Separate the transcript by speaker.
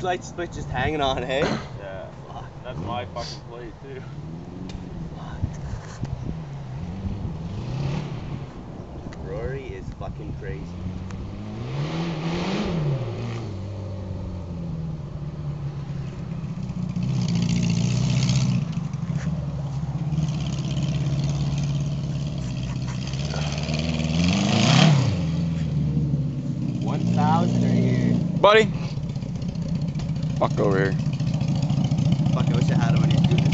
Speaker 1: light switch just hanging on, hey?
Speaker 2: Yeah.
Speaker 1: Fuck.
Speaker 2: That's my fucking plate too.
Speaker 1: Rory is fucking crazy. $1,000 right here.
Speaker 3: Buddy! Fuck over here.
Speaker 1: Fuck, I wish I had him when he was doing